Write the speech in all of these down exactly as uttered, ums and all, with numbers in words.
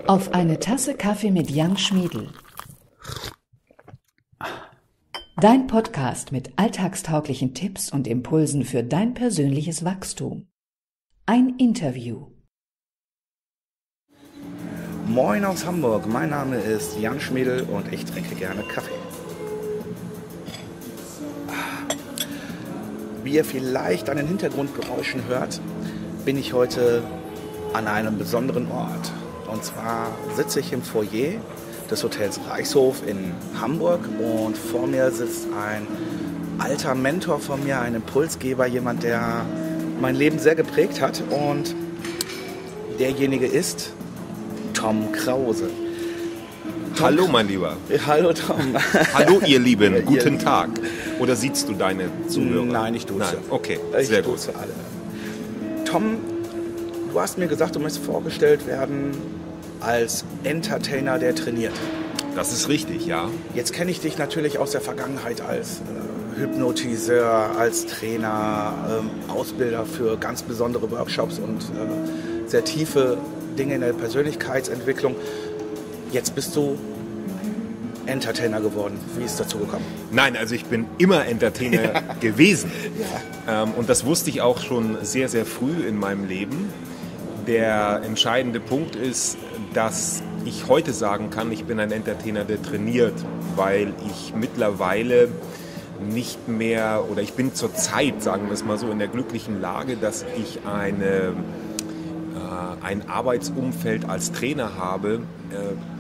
Auf eine Tasse Kaffee mit Jan Schmiedl. Dein Podcast mit alltagstauglichen Tipps und Impulsen für dein persönliches Wachstum. Ein Interview. Moin aus Hamburg, mein Name ist Jan Schmiedl und ich trinke gerne Kaffee. Wie ihr vielleicht an den Hintergrundgeräuschen hört, bin ich heute an einem besonderen Ort. Und zwar sitze ich im Foyer des Hotels Reichshof in Hamburg und vor mir sitzt ein alter Mentor von mir, ein Impulsgeber, jemand, der mein Leben sehr geprägt hat, und derjenige ist Tom Krause. Tom, hallo mein Lieber. Hallo Tom. Hallo ihr Lieben, ihr guten Lieben. Tag. Oder siehst du deine Zuhörer? Nein, ich duze. Nein, okay, ich sehr gut. duze alle. Tom, du hast mir gesagt, du möchtest vorgestellt werden als Entertainer, der trainiert. Das ist richtig, ja. Jetzt kenne ich dich natürlich aus der Vergangenheit als äh, Hypnotiseur, als Trainer, ähm, Ausbilder für ganz besondere Workshops und äh, sehr tiefe Dinge in der Persönlichkeitsentwicklung. Jetzt bist du Entertainer geworden. Wie ist es dazu gekommen? Nein, also ich bin immer Entertainer ja. gewesen. Ja. Ähm, und das wusste ich auch schon sehr, sehr früh in meinem Leben. Der entscheidende Punkt ist, dass ich heute sagen kann, ich bin ein Entertainer, der trainiert, weil ich mittlerweile nicht mehr, oder ich bin zurzeit, sagen wir es mal so, in der glücklichen Lage, dass ich eine, äh, ein Arbeitsumfeld als Trainer habe, äh,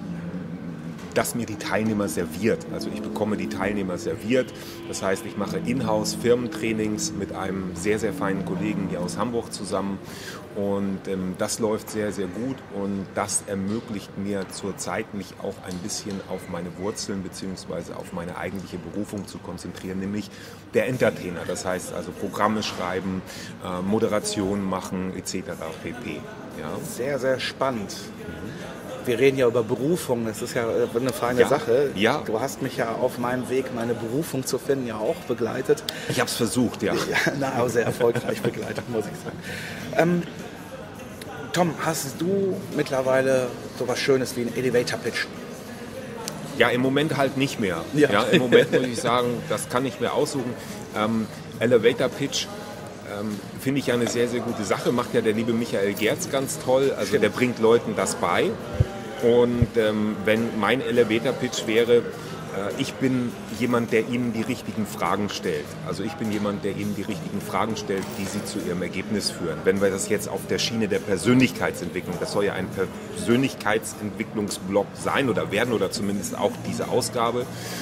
das mir die Teilnehmer serviert. Also ich bekomme die Teilnehmer serviert. Das heißt, ich mache Inhouse-Firmentrainings mit einem sehr, sehr feinen Kollegen hier aus Hamburg zusammen. Und ähm, das läuft sehr, sehr gut. Und das ermöglicht mir zurzeit, mich auch ein bisschen auf meine Wurzeln bzw. auf meine eigentliche Berufung zu konzentrieren, nämlich der Entertainer. Das heißt also Programme schreiben, äh, Moderation machen et cetera pp. Ja. Sehr, sehr spannend. Mhm. Wir reden ja über Berufung, das ist ja eine feine ja, Sache. Ja. Du hast mich ja auf meinem Weg, meine Berufung zu finden, ja auch begleitet. Ich habe es versucht, ja. ja na, aber sehr erfolgreich begleitet, muss ich sagen. Ähm, Tom, hast du mittlerweile so was Schönes wie einen Elevator-Pitch? Ja, im Moment halt nicht mehr. Ja. Ja, im Moment muss ich sagen, das kann ich mir aussuchen. Ähm, Elevator-Pitch ähm, finde ich ja eine sehr, sehr gute Sache. Macht ja der liebe Michael Gerz ganz toll. Also der bringt Leuten das bei. Und ähm, wenn mein Elevator-Pitch wäre, äh, ich bin jemand, der ihnen die richtigen Fragen stellt. Also ich bin jemand, der ihnen die richtigen Fragen stellt, die sie zu ihrem Ergebnis führen. Wenn wir das jetzt auf der Schiene der Persönlichkeitsentwicklung, das soll ja ein Persönlichkeitsentwicklungsblock sein oder werden oder zumindest auch diese Ausgabe.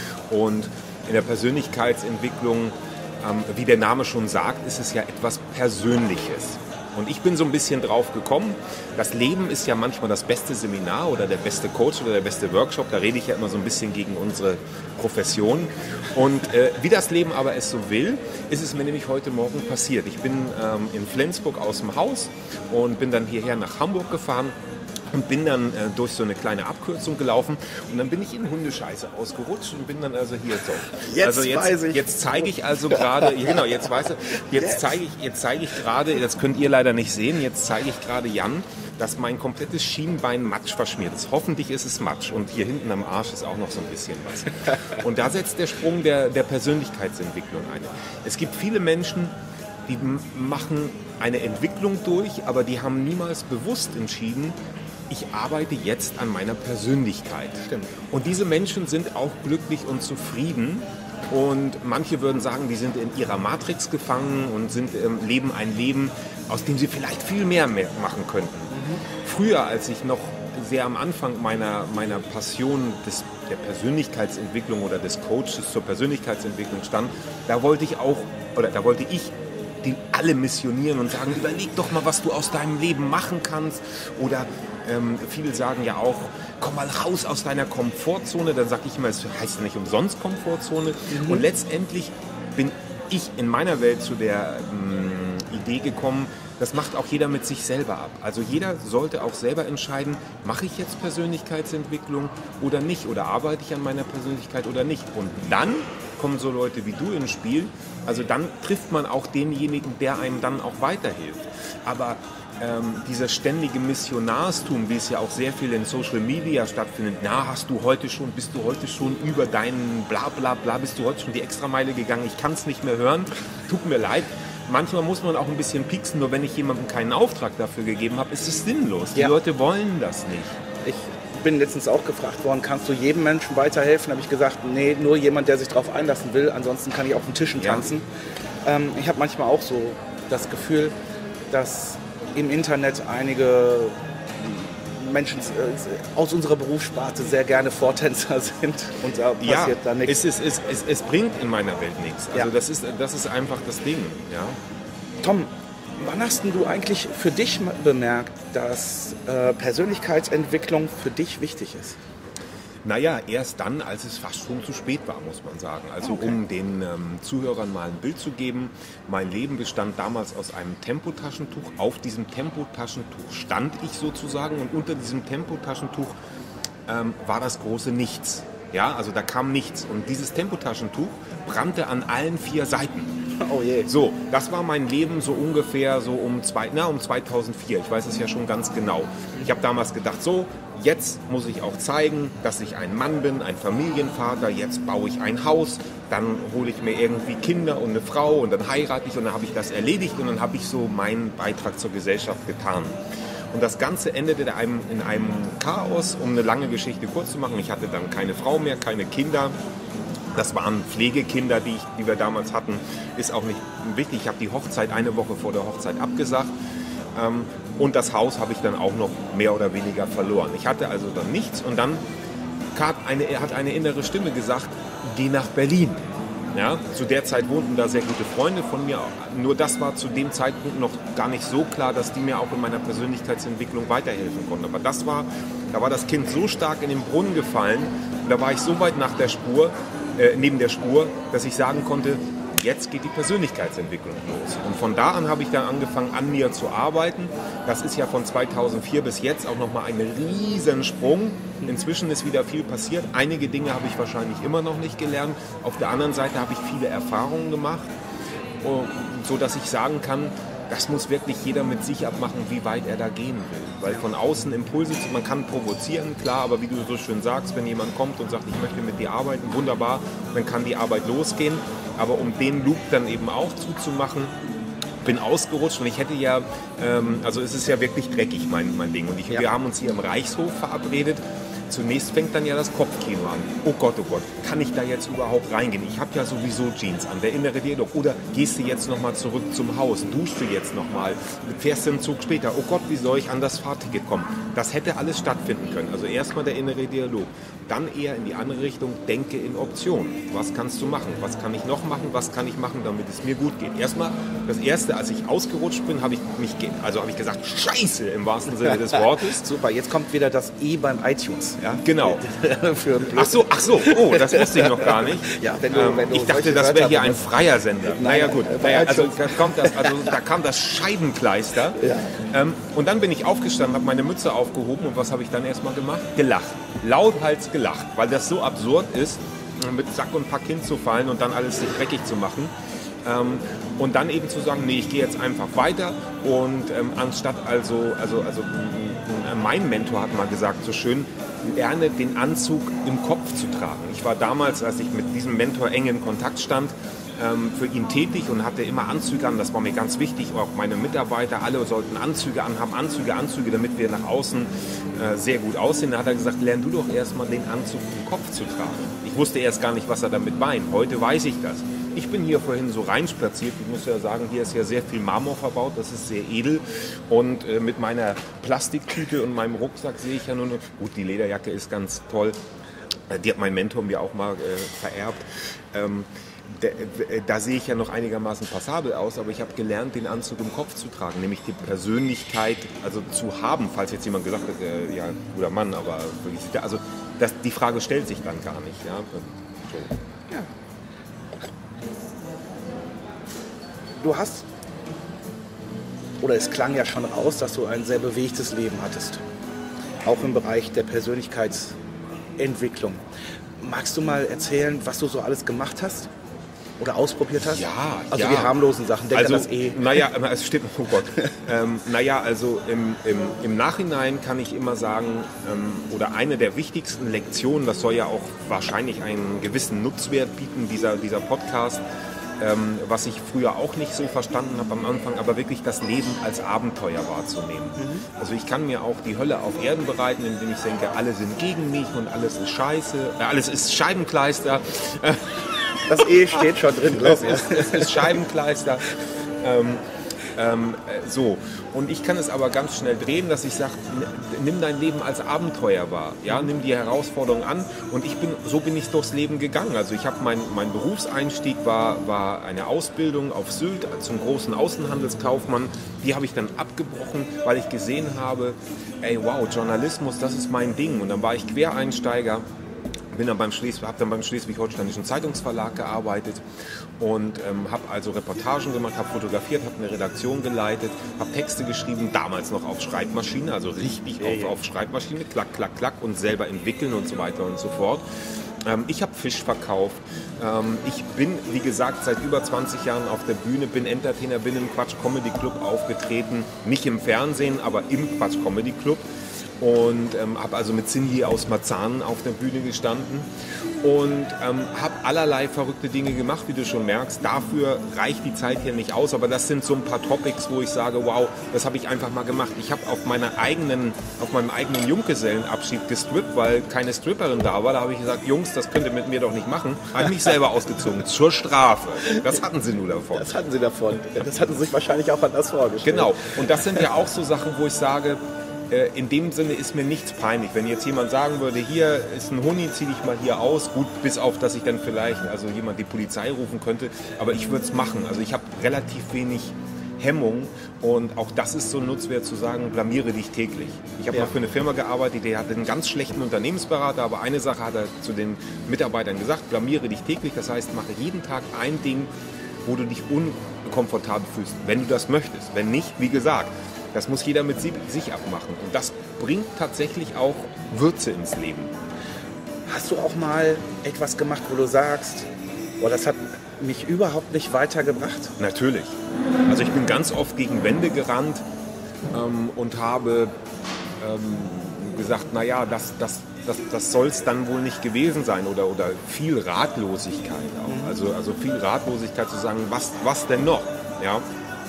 Und in der Persönlichkeitsentwicklung, ähm, wie der Name schon sagt, ist es ja etwas Persönliches. Und ich bin so ein bisschen drauf gekommen, das Leben ist ja manchmal das beste Seminar oder der beste Coach oder der beste Workshop. Da rede ich ja immer so ein bisschen gegen unsere Profession. Und äh, wie das Leben aber es so will, ist es mir nämlich heute Morgen passiert. Ich bin ähm, in Flensburg aus dem Haus und bin dann hierher nach Hamburg gefahren. Und bin dann äh, durch so eine kleine Abkürzung gelaufen und dann bin ich in Hundescheiße ausgerutscht und bin dann also hier so. Jetzt also jetzt, weiß ich. Jetzt zeige ich also gerade, genau, jetzt weißt du, jetzt zeige ich, jetzt zeige ich gerade, das könnt ihr leider nicht sehen, jetzt zeige ich gerade Jan, dass mein komplettes Schienbein Matsch verschmiert ist. Hoffentlich ist es Matsch und hier hinten am Arsch ist auch noch so ein bisschen was. Und da setzt der Sprung der, der Persönlichkeitsentwicklung ein. Es gibt viele Menschen, die machen eine Entwicklung durch, aber die haben niemals bewusst entschieden, ich arbeite jetzt an meiner Persönlichkeit. Stimmt. Und diese Menschen sind auch glücklich und zufrieden. Und manche würden sagen, die sind in ihrer Matrix gefangen und sind, ähm, leben ein Leben, aus dem sie vielleicht viel mehr, mehr machen könnten. Mhm. Früher, als ich noch sehr am Anfang meiner, meiner Passion des, der Persönlichkeitsentwicklung oder des Coaches zur Persönlichkeitsentwicklung stand, da wollte ich auch, oder da wollte ich die alle missionieren und sagen, überleg doch mal, was du aus deinem Leben machen kannst. Oder ähm, viele sagen ja auch, komm mal raus aus deiner Komfortzone. Dann sage ich immer, es heißt nicht umsonst Komfortzone. Mhm. Und letztendlich bin ich in meiner Welt zu der ähm, Idee gekommen, das macht auch jeder mit sich selber ab. Also jeder sollte auch selber entscheiden, mache ich jetzt Persönlichkeitsentwicklung oder nicht? Oder arbeite ich an meiner Persönlichkeit oder nicht? Und dann kommen so Leute wie du ins Spiel. Also dann trifft man auch denjenigen, der einem dann auch weiterhilft. Aber ähm, dieser ständige Missionarstum, wie es ja auch sehr viel in Social Media stattfindet. Na, hast du heute schon, bist du heute schon über deinen bla bla bla, bist du heute schon die Extrameile gegangen, ich kann es nicht mehr hören, tut mir leid. Manchmal muss man auch ein bisschen pieksen, nur wenn ich jemandem keinen Auftrag dafür gegeben habe, ist es sinnlos. Die ja. Leute wollen das nicht. Ich bin letztens auch gefragt worden, kannst du jedem Menschen weiterhelfen? Da habe ich gesagt, nee, nur jemand, der sich darauf einlassen will, ansonsten kann ich auf den Tischen tanzen. Ja. Ähm, ich habe manchmal auch so das Gefühl, dass im Internet einige Menschen äh, aus unserer Berufssparte sehr gerne Vortänzer sind und da passiert ja, da nichts. Es, es, es, es bringt in meiner Welt nichts. Also ja. das, ist, das ist einfach das Ding. Ja. Tom, wann hast du eigentlich für dich bemerkt, dass äh, Persönlichkeitsentwicklung für dich wichtig ist? Naja, erst dann, als es fast schon zu spät war, muss man sagen. Also okay. um den ähm, Zuhörern mal ein Bild zu geben, mein Leben bestand damals aus einem Tempotaschentuch. Auf diesem Tempotaschentuch stand ich sozusagen und unter diesem Tempotaschentuch ähm, war das große Nichts. Ja, also da kam nichts. Und dieses Tempotaschentuch brannte an allen vier Seiten. Oh je. So, das war mein Leben so ungefähr so um, zwei, na, um zweitausendvier. Ich weiß es ja schon ganz genau. Ich habe damals gedacht, so, jetzt muss ich auch zeigen, dass ich ein Mann bin, ein Familienvater. Jetzt baue ich ein Haus, dann hole ich mir irgendwie Kinder und eine Frau und dann heirate ich und dann habe ich das erledigt und dann habe ich so meinen Beitrag zur Gesellschaft getan. Und das Ganze endete in einem, in einem Chaos, um eine lange Geschichte kurz zu machen. Ich hatte dann keine Frau mehr, keine Kinder. Das waren Pflegekinder, die, ich, die wir damals hatten. Ist auch nicht wichtig. Ich habe die Hochzeit eine Woche vor der Hochzeit abgesagt. Ähm, und das Haus habe ich dann auch noch mehr oder weniger verloren. Ich hatte also dann nichts. Und dann hat eine, hat eine innere Stimme gesagt, geh nach Berlin. Ja, zu der Zeit wohnten da sehr gute Freunde von mir. Nur das war zu dem Zeitpunkt noch gar nicht so klar, dass die mir auch in meiner Persönlichkeitsentwicklung weiterhelfen konnten. Aber das war, da war das Kind so stark in den Brunnen gefallen. Und da war ich so weit nach der Spur, äh, neben der Spur, dass ich sagen konnte, jetzt geht die Persönlichkeitsentwicklung los. Und von da an habe ich dann angefangen, an mir zu arbeiten. Das ist ja von zweitausendvier bis jetzt auch nochmal ein Riesensprung. Inzwischen ist wieder viel passiert. Einige Dinge habe ich wahrscheinlich immer noch nicht gelernt. Auf der anderen Seite habe ich viele Erfahrungen gemacht, sodass ich sagen kann, das muss wirklich jeder mit sich abmachen, wie weit er da gehen will. Weil von außen Impulse, man kann provozieren, klar, aber wie du so schön sagst, wenn jemand kommt und sagt, ich möchte mit dir arbeiten, wunderbar, dann kann die Arbeit losgehen. Aber um den Loop dann eben auch zuzumachen, bin ausgerutscht und ich hätte ja, ähm, also es ist ja wirklich dreckig, mein, mein Ding. Und ich, ja. wir haben uns hier im Reichshof verabredet. Zunächst fängt dann ja das Kopfkino an. Oh Gott, oh Gott, kann ich da jetzt überhaupt reingehen? Ich habe ja sowieso Jeans an, der innere Dialog. Oder gehst du jetzt nochmal zurück zum Haus? Duschst du jetzt nochmal? Fährst du einen Zug später? Oh Gott, wie soll ich an das Fahrticket kommen? Das hätte alles stattfinden können. Also erstmal der innere Dialog. Dann eher in die andere Richtung, denke in Optionen. Was kannst du machen? Was kann ich noch machen? Was kann ich machen, damit es mir gut geht? Erstmal, das Erste, als ich ausgerutscht bin, habe ich mich, also habe ich gesagt, Scheiße, im wahrsten Sinne des Wortes. Super, jetzt kommt wieder das E beim iTunes. Ja? Genau. Ach so, ach so, oh, das wusste ich noch gar nicht. Ja, wenn du, ähm, wenn du ich dachte, das wäre hier ein freier Sender. Nein, naja gut, naja, also, da kommt das, also da kam das Scheibenkleister. Ja. Ähm, und dann bin ich aufgestanden, habe meine Mütze aufgehoben und was habe ich dann erstmals gemacht? Gelacht. Lauthals gelacht, weil das so absurd ist, mit Sack und Pack hinzufallen und dann alles sich dreckig zu machen. Ähm, und dann eben zu sagen, nee, ich gehe jetzt einfach weiter und ähm, anstatt also, also, also mein Mentor hat mal gesagt, so schön, lerne den Anzug im Kopf zu tragen. Ich war damals, als ich mit diesem Mentor eng in Kontakt stand, ähm, für ihn tätig und hatte immer Anzüge an, das war mir ganz wichtig, auch meine Mitarbeiter, alle sollten Anzüge anhaben, Anzüge, Anzüge, damit wir nach außen äh, sehr gut aussehen. Da hat er gesagt, lern du doch erstmal den Anzug im Kopf zu tragen. Ich wusste erst gar nicht, was er damit meint. Heute weiß ich das. Ich bin hier vorhin so reinspaziert. Ich muss ja sagen, hier ist ja sehr viel Marmor verbaut. Das ist sehr edel. Und äh, mit meiner Plastiktüte und meinem Rucksack sehe ich ja nur noch... Gut, die Lederjacke ist ganz toll. Äh, die hat mein Mentor mir auch mal äh, vererbt. Ähm, da, äh, da sehe ich ja noch einigermaßen passabel aus. Aber ich habe gelernt, den Anzug im Kopf zu tragen. Nämlich die Persönlichkeit also zu haben. Falls jetzt jemand gesagt hat, äh, ja, guter Mann, aber wirklich... Also das, die Frage stellt sich dann gar nicht. Ja, so. Ja. Du hast, oder es klang ja schon raus, dass du ein sehr bewegtes Leben hattest. Auch im Bereich der Persönlichkeitsentwicklung. Magst du mal erzählen, was du so alles gemacht hast? oder ausprobiert hast? Ja, Also ja. die harmlosen Sachen, denk also, an das eh. Naja, es stimmt, oh Gott. ähm, naja, also im, im, im Nachhinein kann ich immer sagen, ähm, oder eine der wichtigsten Lektionen, das soll ja auch wahrscheinlich einen gewissen Nutzwert bieten, dieser, dieser Podcast, ähm, was ich früher auch nicht so verstanden habe am Anfang, aber wirklich das Leben als Abenteuer wahrzunehmen. Mhm. Also ich kann mir auch die Hölle auf Erden bereiten, indem ich denke, alle sind gegen mich und alles ist scheiße, äh, alles ist Scheibenkleister. Das E steht schon drin, glaube ich. Es ist, es ist Scheibenkleister. Ähm, ähm, so. Und ich kann es aber ganz schnell drehen, dass ich sage, nimm dein Leben als Abenteuer wahr. Ja? Nimm die Herausforderung an. Und ich bin, so bin ich durchs Leben gegangen. Also ich habe mein, mein Berufseinstieg war, war eine Ausbildung auf Sylt zum großen Außenhandelskaufmann. Die habe ich dann abgebrochen, weil ich gesehen habe, ey wow, Journalismus, das ist mein Ding. Und dann war ich Quereinsteiger. Bin dann beim Schleswig, habe dann beim Schleswig-Holsteinischen Zeitungsverlag gearbeitet und ähm, habe also Reportagen gemacht, habe fotografiert, habe eine Redaktion geleitet, habe Texte geschrieben, damals noch auf Schreibmaschine, also richtig ja, auf, ja. auf Schreibmaschine, klack, klack, klack und selber entwickeln und so weiter und so fort. Ähm, ich habe Fisch verkauft. Ähm, ich bin, wie gesagt, seit über zwanzig Jahren auf der Bühne, bin Entertainer, bin im Quatsch Comedy Club aufgetreten, nicht im Fernsehen, aber im Quatsch Comedy Club. Und ähm, habe also mit Cindy aus Marzahn auf der Bühne gestanden und ähm, habe allerlei verrückte Dinge gemacht, wie du schon merkst. Dafür reicht die Zeit hier nicht aus, aber das sind so ein paar Topics, wo ich sage, wow, das habe ich einfach mal gemacht. Ich habe auf meiner eigenen, auf meinem eigenen Junggesellenabschied gestrippt, weil keine Stripperin da war. Da habe ich gesagt, Jungs, das könnt ihr mit mir doch nicht machen. Habe ich mich selber ausgezogen, zur Strafe. Das hatten sie nur davon. Das hatten sie davon. Das hatten sie sich wahrscheinlich auch anders vorgestellt. Genau. Und das sind ja auch so Sachen, wo ich sage, in dem Sinne ist mir nichts peinlich. Wenn jetzt jemand sagen würde, hier ist ein Huni, zieh dich mal hier aus. Gut, bis auf, dass ich dann vielleicht also jemand die Polizei rufen könnte. Aber ich würde es machen. Also ich habe relativ wenig Hemmung. Und auch das ist so ein Nutzwert zu sagen, blamiere dich täglich. Ich habe Ja. mal für eine Firma gearbeitet, die hatte einen ganz schlechten Unternehmensberater. Aber eine Sache hat er zu den Mitarbeitern gesagt, blamiere dich täglich. Das heißt, mache jeden Tag ein Ding, wo du dich unkomfortabel fühlst. Wenn du das möchtest. Wenn nicht, wie gesagt, das muss jeder mit sich abmachen. Und das bringt tatsächlich auch Würze ins Leben. Hast du auch mal etwas gemacht, wo du sagst, oh, das hat mich überhaupt nicht weitergebracht? Natürlich. Also ich bin ganz oft gegen Wände gerannt ähm, und habe ähm, gesagt, naja, das, das, das, das soll es dann wohl nicht gewesen sein. Oder, oder viel Ratlosigkeit auch. Also, also viel Ratlosigkeit zu sagen, was, was denn noch? Ja?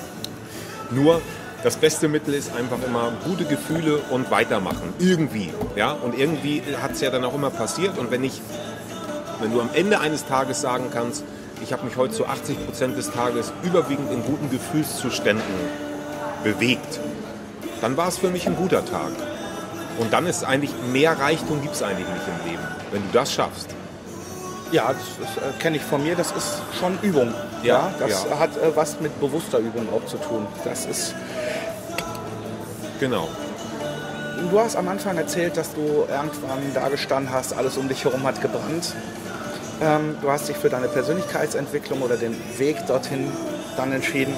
Nur das beste Mittel ist einfach immer gute Gefühle und weitermachen. Irgendwie. Ja? Und irgendwie hat es ja dann auch immer passiert. Und wenn, ich, wenn du am Ende eines Tages sagen kannst, ich habe mich heute zu achtzig Prozent des Tages überwiegend in guten Gefühlszuständen bewegt, dann war es für mich ein guter Tag. Und dann ist eigentlich, mehr Reichtum gibt es eigentlich nicht im Leben, wenn du das schaffst. Ja, das, das äh, kenne ich von mir. Das ist schon Übung. Ja, das ja. hat äh, was mit bewusster Übung auch zu tun. Das ist. Genau. Du hast am Anfang erzählt, dass du irgendwann da gestanden hast, alles um dich herum hat gebrannt. Ähm, du hast dich für deine Persönlichkeitsentwicklung oder den Weg dorthin dann entschieden.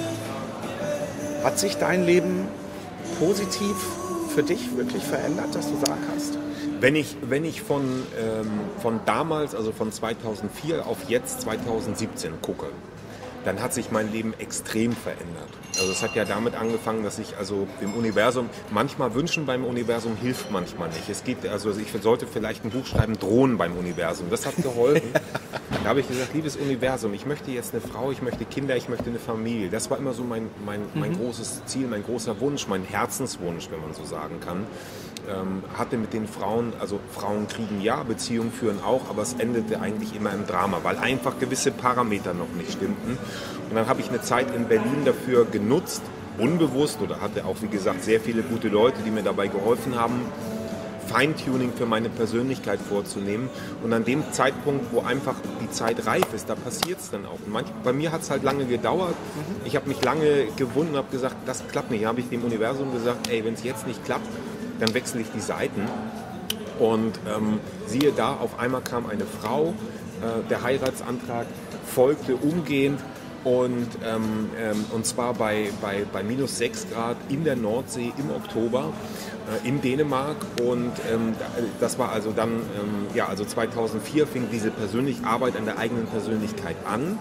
Hat sich dein Leben positiv für dich wirklich verändert, dass du sagen kannst? Wenn ich, wenn ich von, ähm, von damals, also von zweitausendvier auf jetzt zweitausendsiebzehn gucke, dann hat sich mein Leben extrem verändert. Also es hat ja damit angefangen, dass ich also dem Universum, manchmal wünschen beim Universum hilft manchmal nicht. Es geht, also ich sollte vielleicht ein Buch schreiben, Drohen beim Universum. Das hat geholfen. Da habe ich gesagt, liebes Universum, ich möchte jetzt eine Frau, ich möchte Kinder, ich möchte eine Familie. Das war immer so mein, mein, mein mhm. großes Ziel, mein großer Wunsch, mein Herzenswunsch, wenn man so sagen kann. Ähm, hatte mit den Frauen, also Frauen kriegen ja, Beziehungen führen auch, aber es endete eigentlich immer im Drama, weil einfach gewisse Parameter noch nicht stimmten. Und dann habe ich eine Zeit in Berlin dafür genutzt, unbewusst, oder hatte auch, wie gesagt, sehr viele gute Leute, die mir dabei geholfen haben, Feintuning für meine Persönlichkeit vorzunehmen. Und an dem Zeitpunkt, wo einfach die Zeit reif ist, da passiert es dann auch. Und manch, bei mir hat es halt lange gedauert. Ich habe mich lange gewundert und habe gesagt, das klappt nicht. Da habe ich dem Universum gesagt, ey, wenn es jetzt nicht klappt, dann wechsle ich die Seiten. Und ähm, siehe da, auf einmal kam eine Frau, äh, der Heiratsantrag folgte umgehend und, ähm, ähm, und zwar bei, bei, bei minus sechs Grad in der Nordsee im Oktober äh, in Dänemark. Und ähm, das war also dann, ähm, ja, also zweitausendvier fing diese persönliche Arbeit an der eigenen Persönlichkeit an.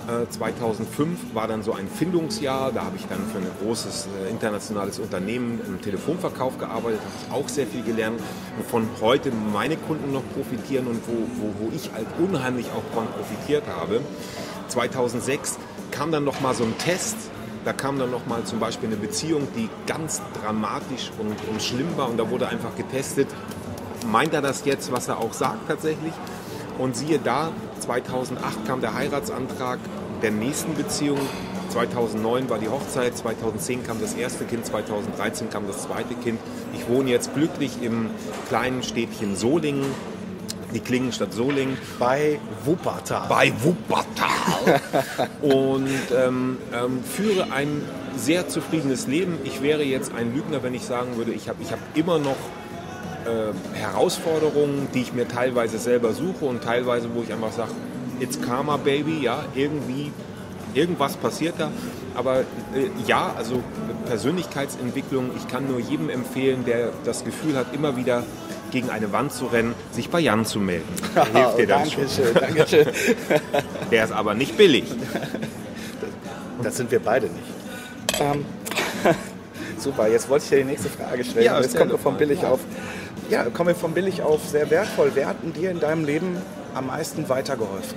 Äh, zweitausendfünf war dann so ein Findungsjahr, da habe ich dann für ein großes äh, internationales Unternehmen im Telefonverkauf gearbeitet, habe ich auch sehr viel gelernt, wovon heute meine Kunden noch profitieren und wo, wo, wo ich halt unheimlich auch von profitiert habe. zweitausendsechs kam dann noch mal so ein Test, da kam dann noch mal zum Beispiel eine Beziehung, die ganz dramatisch und, und schlimm war und da wurde einfach getestet, meint er das jetzt, was er auch sagt tatsächlich? Und siehe da, zweitausendacht kam der Heiratsantrag der nächsten Beziehung, zweitausendneun war die Hochzeit, zweitausendzehn kam das erste Kind, zweitausenddreizehn kam das zweite Kind. Ich wohne jetzt glücklich im kleinen Städtchen Solingen, die Klingenstadt Solingen. Bei Wuppertal. Bei Wuppertal. Und ähm, ähm, führe ein sehr zufriedenes Leben. Ich wäre jetzt ein Lügner, wenn ich sagen würde, ich habe ich hab immer noch Äh, Herausforderungen, die ich mir teilweise selber suche und teilweise, wo ich einfach sage, it's karma, baby, ja, irgendwie, irgendwas passiert da. Aber äh, ja, also Persönlichkeitsentwicklung, ich kann nur jedem empfehlen, der das Gefühl hat, immer wieder gegen eine Wand zu rennen, sich bei Jan zu melden. Der hilft dir dann schon. Dankeschön, Dankeschön. Der ist aber nicht billig. Das, das sind wir beide nicht. Ähm, super, jetzt wollte ich dir die nächste Frage stellen. Ja, jetzt kommen wir von mal. billig auf, ja, kommen wir von billig auf sehr wertvoll. Wer hat denn dir in deinem Leben am meisten weitergeholfen?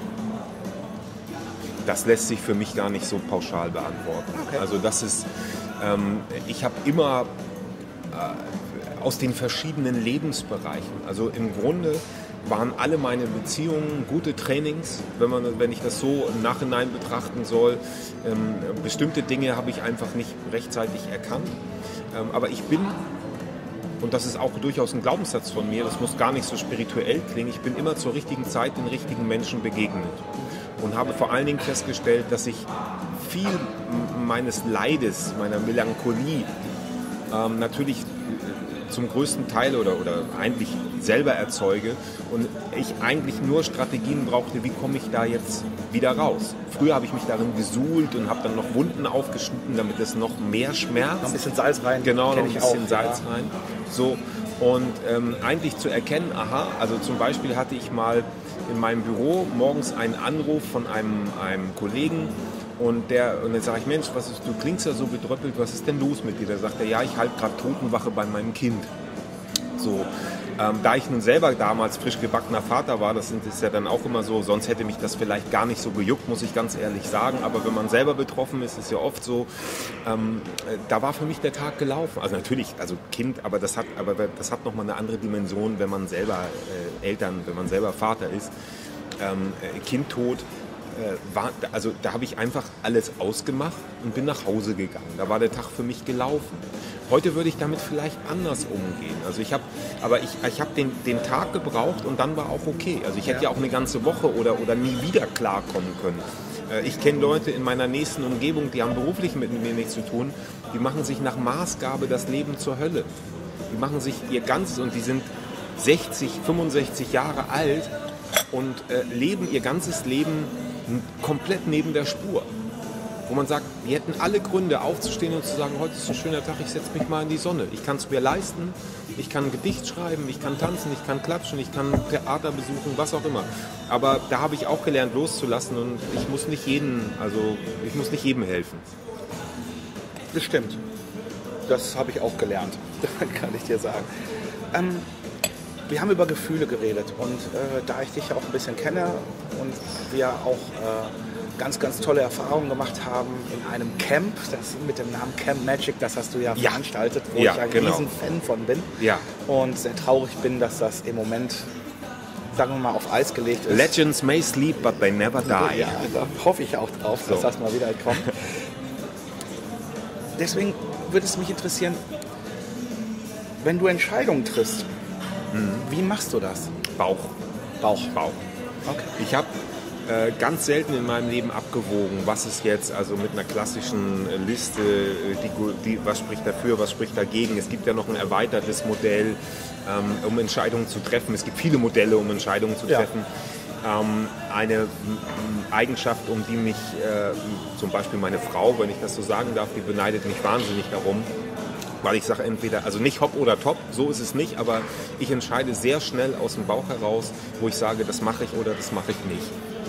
Das lässt sich für mich gar nicht so pauschal beantworten. Okay. Also das ist, ähm, ich habe immer äh, aus den verschiedenen Lebensbereichen, also im Grunde waren alle meine Beziehungen gute Trainings, wenn, man, wenn ich das so im Nachhinein betrachten soll. Ähm, bestimmte Dinge habe ich einfach nicht rechtzeitig erkannt. Ähm, aber ich bin, und das ist auch durchaus ein Glaubenssatz von mir, das muss gar nicht so spirituell klingen, ich bin immer zur richtigen Zeit den richtigen Menschen begegnet. Und habe vor allen Dingen festgestellt, dass ich viel meines Leides, meiner Melancholie ähm, natürlich zum größten Teil oder, oder eigentlich selber erzeuge und ich eigentlich nur Strategien brauchte, wie komme ich da jetzt wieder raus. Früher habe ich mich darin gesuhlt und habe dann noch Wunden aufgeschnitten, damit es noch mehr schmerzt. Noch ein bisschen Salz rein. Genau, noch ein ich bisschen auch, Salz ja. rein. So, und ähm, eigentlich zu erkennen, aha, also zum Beispiel hatte ich mal in meinem Büro morgens einen Anruf von einem, einem Kollegen und, der, und dann sage ich, Mensch, was ist, du klingst ja so bedröppelt, was ist denn los mit dir? Da sagt er, ja, ich halte gerade Totenwache bei meinem Kind. So, ähm, da ich nun selber damals frisch gebackener Vater war, das ist ja dann auch immer so, sonst hätte mich das vielleicht gar nicht so gejuckt, muss ich ganz ehrlich sagen, aber wenn man selber betroffen ist, ist ja oft so, ähm, da war für mich der Tag gelaufen. Also natürlich, also Kind, aber das hat, aber das hat nochmal eine andere Dimension, wenn man selber äh, Eltern, wenn man selber Vater ist. Ähm, Kind tot, äh, war, also da habe ich einfach alles ausgemacht und bin nach Hause gegangen. Da war der Tag für mich gelaufen. Heute würde ich damit vielleicht anders umgehen. Also ich habe, aber ich, ich habe den, den Tag gebraucht und dann war auch okay. Also ich hätte ja, ja auch eine ganze Woche oder, oder nie wieder klarkommen können. Äh, ich kenne Leute in meiner nächsten Umgebung, die haben beruflich mit mir nichts zu tun. Die machen sich nach Maßgabe das Leben zur Hölle. Die machen sich ihr ganzes, und die sind sechzig, fünfundsechzig Jahre alt und äh, leben ihr ganzes Leben komplett neben der Spur. Wo man sagt, wir hätten alle Gründe aufzustehen und zu sagen, heute ist ein schöner Tag, ich setze mich mal in die Sonne. Ich kann es mir leisten, ich kann ein Gedicht schreiben, ich kann tanzen, ich kann klatschen, ich kann Theater besuchen, was auch immer. Aber da habe ich auch gelernt, loszulassen und ich muss nicht jeden, also ich muss nicht jedem helfen. Das stimmt. Das habe ich auch gelernt, kann ich dir sagen. Ähm, wir haben über Gefühle geredet und äh, da ich dich ja auch ein bisschen kenne und wir auch äh, ganz, ganz tolle Erfahrungen gemacht haben in einem Camp, das mit dem Namen Camp Magic, das hast du ja, ja. veranstaltet, wo ja, ich ein genau. riesen Fan von bin ja. und sehr traurig bin, dass das im Moment, sagen wir mal, auf Eis gelegt ist. Legends may sleep, but they never die. Ja, da hoffe ich auch drauf, dass so. das mal wieder kommt. Deswegen würde es mich interessieren, wenn du Entscheidungen triffst, mhm. wie machst du das? Bauch. Bauch. Bauch. Okay. Ich habe äh, ganz selten in meinem Leben abgewogen, was ist jetzt also mit einer klassischen äh, Liste, die, die, was spricht dafür, was spricht dagegen. Es gibt ja noch ein erweitertes Modell, ähm, um Entscheidungen zu treffen. Es gibt viele Modelle, um Entscheidungen zu treffen. Ja. Ähm, eine m, Eigenschaft, um die mich äh, zum Beispiel meine Frau, wenn ich das so sagen darf, die beneidet mich wahnsinnig darum. Weil ich sage entweder, also nicht hopp oder top, so ist es nicht, aber ich entscheide sehr schnell aus dem Bauch heraus, wo ich sage, das mache ich oder das mache ich nicht.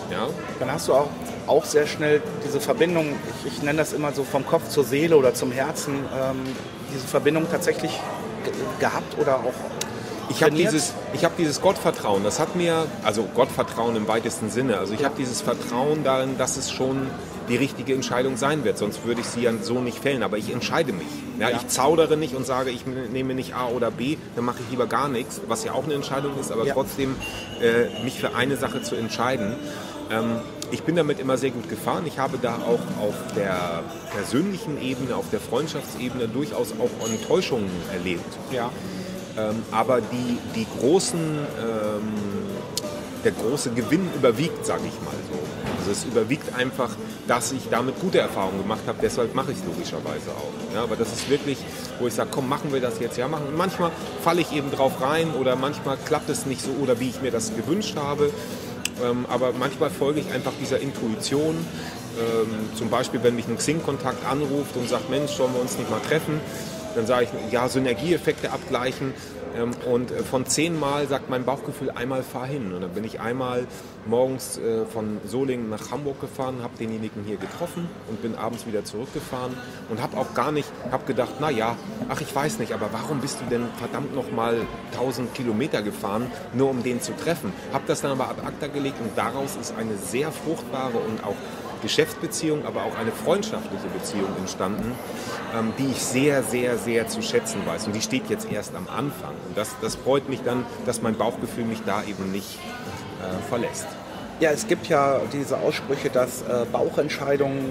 Ja? Dann hast du auch, auch sehr schnell diese Verbindung, ich, ich nenne das immer so vom Kopf zur Seele oder zum Herzen, ähm, diese Verbindung tatsächlich ge- gehabt oder auch Ich habe trainiert? dieses, ich hab dieses Gottvertrauen, das hat mir, also Gottvertrauen im weitesten Sinne, also ich habe dieses Vertrauen darin, dass es schon die richtige Entscheidung sein wird, sonst würde ich sie ja so nicht fällen, aber ich entscheide mich. Ja, Ja. Ich zaudere nicht und sage, ich nehme nicht A oder B, dann mache ich lieber gar nichts, was ja auch eine Entscheidung ist, aber Ja. trotzdem äh, mich für eine Sache zu entscheiden. Ähm, ich bin damit immer sehr gut gefahren. Ich habe da auch auf der persönlichen Ebene, auf der Freundschaftsebene durchaus auch Enttäuschungen erlebt. Ja. Ähm, aber die, die großen, ähm, der große Gewinn überwiegt, sage ich mal so. Also es überwiegt einfach, dass ich damit gute Erfahrungen gemacht habe, deshalb mache ich es logischerweise auch. Ja, aber das ist wirklich, wo ich sage, komm, machen wir das jetzt, ja machen. Und manchmal falle ich eben drauf rein oder manchmal klappt es nicht so oder wie ich mir das gewünscht habe. Ähm, aber manchmal folge ich einfach dieser Intuition. Ähm, zum Beispiel, wenn mich ein Xing-Kontakt anruft und sagt, Mensch, sollen wir uns nicht mal treffen? Dann sage ich, ja, Synergieeffekte abgleichen. Ähm, und äh, von zehnmal sagt mein Bauchgefühl, einmal fahr hin. Und dann bin ich einmal morgens äh, von Solingen nach Hamburg gefahren, habe denjenigen hier getroffen und bin abends wieder zurückgefahren und habe auch gar nicht, habe gedacht, na ja, ach ich weiß nicht, aber warum bist du denn verdammt noch mal tausend Kilometer gefahren, nur um den zu treffen? Habe das dann aber ad acta gelegt und daraus ist eine sehr fruchtbare und auch Geschäftsbeziehung, aber auch eine freundschaftliche Beziehung entstanden, ähm, die ich sehr, sehr, sehr zu schätzen weiß. Und die steht jetzt erst am Anfang. Und das, das freut mich dann, dass mein Bauchgefühl mich da eben nicht äh, verlässt. Ja, es gibt ja diese Aussprüche, dass äh, Bauchentscheidungen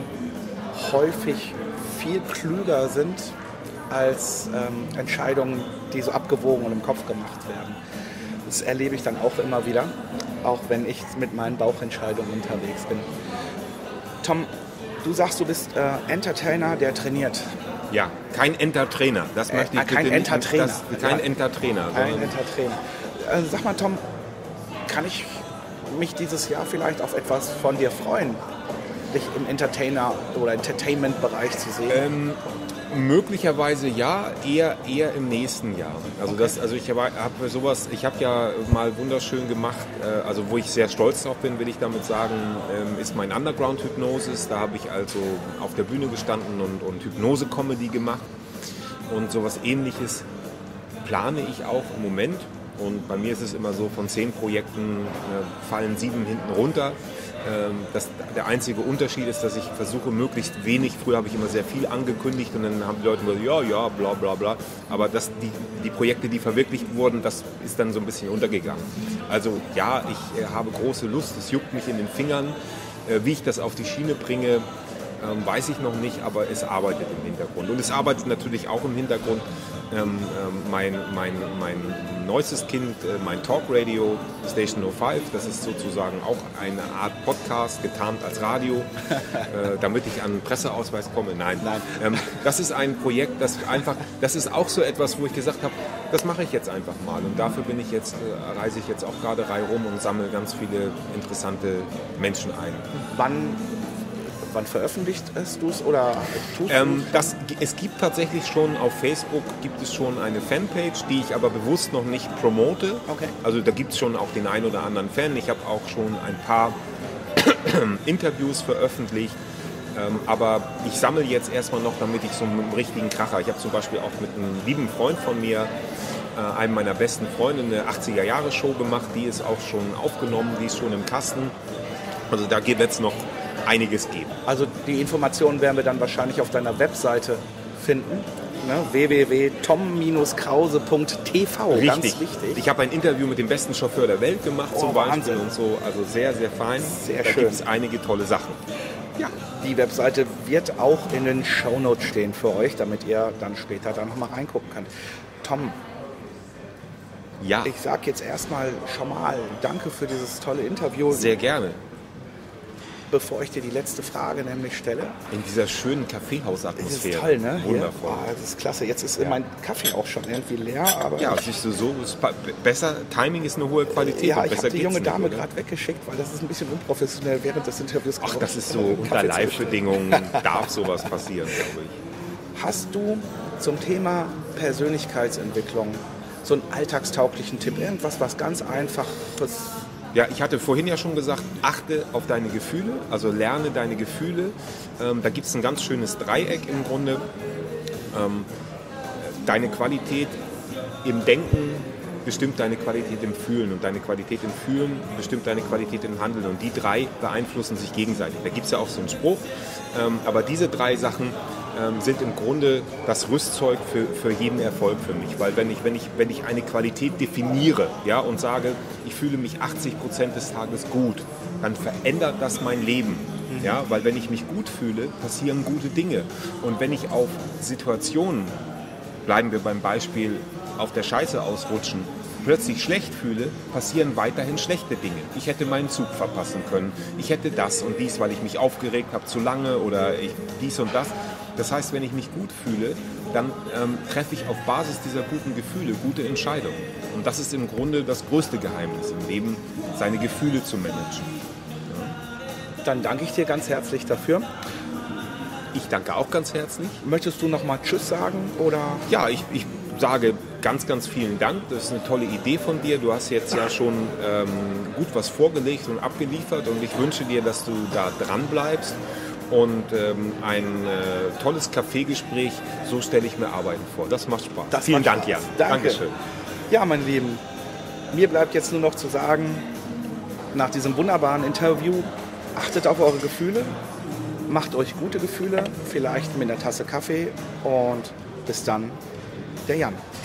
häufig viel klüger sind als ähm, Entscheidungen, die so abgewogen und im Kopf gemacht werden. Das erlebe ich dann auch immer wieder, auch wenn ich mit meinen Bauchentscheidungen unterwegs bin. Tom, du sagst, du bist äh, Entertainer, der trainiert. Ja, kein Entertrainer. Das Äh, möchte ich ah, kein bitte nicht- Entertrainer. Das, kein Ja. Entertrainer. Ein sondern- Entertainer. Äh, sag mal, Tom, kann ich mich dieses Jahr vielleicht auf etwas von dir freuen, dich im Entertainer- oder Entertainment-Bereich zu sehen? Ähm, möglicherweise ja, eher, eher im nächsten Jahr. Also, das, also ich habe hab sowas, ich habe ja mal wunderschön gemacht, äh, also wo ich sehr stolz drauf bin, will ich damit sagen, ähm, ist mein Underground-Hypnosis. Da habe ich also auf der Bühne gestanden und, und Hypnose-Comedy gemacht. Und sowas Ähnliches plane ich auch im Moment. Und bei mir ist es immer so, von zehn Projekten äh, fallen sieben hinten runter. Ähm, das, der einzige Unterschied ist, dass ich versuche, möglichst wenig, früher habe ich immer sehr viel angekündigt und dann haben die Leute gesagt, ja, ja, bla bla bla. Aber das, die, die Projekte, die verwirklicht wurden, das ist dann so ein bisschen untergegangen. Also ja, ich äh, habe große Lust, es juckt mich in den Fingern. Äh, wie ich das auf die Schiene bringe, ähm, weiß ich noch nicht, aber es arbeitet im Hintergrund. Und es arbeitet natürlich auch im Hintergrund ähm, ähm, mein, mein, mein neuestes Kind, äh, mein Talkradio Station null fünf. Das ist sozusagen auch eine Art Podcast, getarnt als Radio, äh, damit ich an einen Presseausweis komme. Nein, Nein. Ähm, das ist ein Projekt, das einfach, das ist auch so etwas, wo ich gesagt habe, das mache ich jetzt einfach mal. Und dafür bin ich jetzt, äh, reise ich jetzt auch gerade reihum und sammle ganz viele interessante Menschen ein. Wann, wann veröffentlicht du es oder tust Ähm, du's? das, es gibt tatsächlich schon auf Facebook gibt es schon eine Fanpage, die ich aber bewusst noch nicht promote. Okay. Also da gibt es schon auch den einen oder anderen Fan. Ich habe auch schon ein paar Interviews veröffentlicht. Ähm, aber ich sammle jetzt erstmal noch, damit ich so einen richtigen Kracher. Ich habe zum Beispiel auch mit einem lieben Freund von mir, äh, einem meiner besten Freunde, eine achtziger-Jahre-Show gemacht. Die ist auch schon aufgenommen, die ist schon im Kasten. Also da wird es noch einiges geben. Also die Informationen werden wir dann wahrscheinlich auf deiner Webseite finden. Ne? w w w punkt tom krause punkt t v. Ganz wichtig. Ich habe ein Interview mit dem besten Chauffeur der Welt gemacht Oh, zum Beispiel Wahnsinn. und so. Also sehr, sehr fein. Sehr da schön. gibt es einige tolle Sachen. Ja, die Webseite wird auch in den Shownotes stehen für euch, damit ihr dann später da nochmal reingucken könnt. Tom, Ja, ich sag jetzt erstmal schon mal danke für dieses tolle Interview. sehr gerne. Bevor ich dir die letzte Frage nämlich stelle. In dieser schönen Das Kaffeehausatmosphäre. ist toll, ne? Hier. Wundervoll. Oh, das ist klasse. Jetzt ist Ja. mein Kaffee auch schon irgendwie leer, aber Ja, ich, siehst du, so ist pa- besser. Timing ist eine hohe Qualität. ja, und ich besser habe die geht's junge nicht, Dame oder? gerade weggeschickt, weil das ist ein bisschen unprofessionell während des Interviews. Ach, das ist so, Kaffee unter zu Live-Bedingungen darf sowas passieren, glaube ich. Hast du zum Thema Persönlichkeitsentwicklung so einen alltagstauglichen Tipp? Irgendwas, was ganz Einfaches, Ja, ich hatte vorhin ja schon gesagt, achte auf deine Gefühle, also lerne deine Gefühle. Ähm, da gibt es ein ganz schönes Dreieck im Grunde. Ähm, deine Qualität im Denken bestimmt deine Qualität im Fühlen und deine Qualität im Fühlen bestimmt deine Qualität im Handeln und die drei beeinflussen sich gegenseitig. Da gibt es ja auch so einen Spruch, ähm, aber diese drei Sachen ähm, sind im Grunde das Rüstzeug für, für jeden Erfolg für mich, weil wenn ich, wenn ich, wenn ich eine Qualität definiere, ja, und sage, ich fühle mich achtzig Prozent des Tages gut, dann verändert das mein Leben. Ja, weil wenn ich mich gut fühle, passieren gute Dinge. Und wenn ich auf Situationen, bleiben wir beim Beispiel, auf der Scheiße ausrutschen, plötzlich schlecht fühle, passieren weiterhin schlechte Dinge. Ich hätte meinen Zug verpassen können. Ich hätte das und dies, weil ich mich aufgeregt habe zu lange oder ich, dies und das. Das heißt, wenn ich mich gut fühle, dann ähm, treffe ich auf Basis dieser guten Gefühle gute Entscheidungen. Und das ist im Grunde das größte Geheimnis im Leben, seine Gefühle zu managen. Dann danke ich dir ganz herzlich dafür. Ich danke auch ganz herzlich. Möchtest du noch mal Tschüss sagen? Oder? Ja, ich, ich sage ganz, ganz vielen Dank. Das ist eine tolle Idee von dir. Du hast jetzt ja schon ähm, gut was vorgelegt und abgeliefert und ich wünsche dir, dass du da dran bleibst und ähm, ein äh, tolles Kaffeegespräch, so stelle ich mir Arbeiten vor. Das macht Spaß. Das vielen macht Dank, Spaß. Jan. Danke. Dankeschön. Ja, meine Lieben, mir bleibt jetzt nur noch zu sagen, nach diesem wunderbaren Interview, achtet auf eure Gefühle, macht euch gute Gefühle, vielleicht mit einer Tasse Kaffee und bis dann, der Jan.